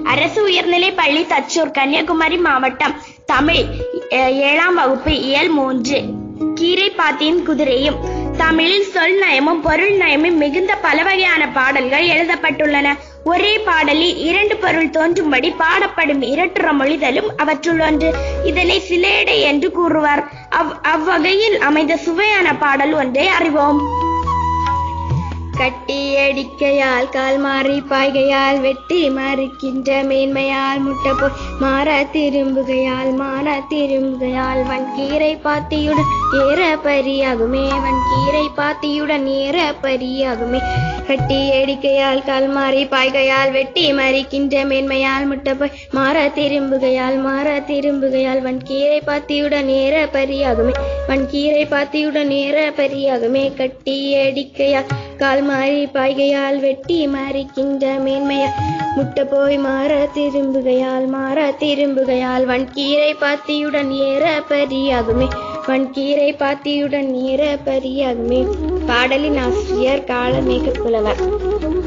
அரசு உயர்நிலை பள்ளி தச்சூர், கன்னியாகுமரி மாவட்டம். தமிழ் 7ஆம் வகுப்பு இயல் 3. கீரைப்பாத்தியும் குதிரையும். தமிழில் சொல் நயமும் பொருள் நயமும் மிகுந்த பல வகையான பாடல்கள் எழுதப்பட்டுள்ளன. ஒரே பாடலில் 2 பொருள் தோன்றும்படி பாடப்படும் இரட்டுற மொழிதலும் அவற்றுள் ஒன்று. இதனை சிலேடை என்று கூறுவார். அவ்வகையில் அமைந்த சுவையான பாடல் ஒன்றை அறிவோம். கட்டி அடிக்கையால் கால் மாறி பாய்கையால் வெட்டி மறுக்கின்ற மேன்மையால் முட்டை போய் மாற திரும்புகையால் வன்கீரை பாத்தியுடன் ஏற பரியாகுமே கட்டி அடிக்கையால் கால் மாறி பாய்கையால் வெட்டி மறுக்கின்ற மேன்மையால் முட்டை போய் மாற திரும்புகையால் வன்கீரை பாத்தியுடன் ஏற பரியாகுமே கட்டி அடிக்கையால் கால் மாறி பாய்கையால் வெட்டி மறிக்கின்ற மேன்மையால் முட்டை போய் மாற திரும்புகையால் வன்கீரை பாத்தியுடன் ஏற பரியாகுமே. பாடலின் ஆசிரியர் காளமேகப் புலவர்.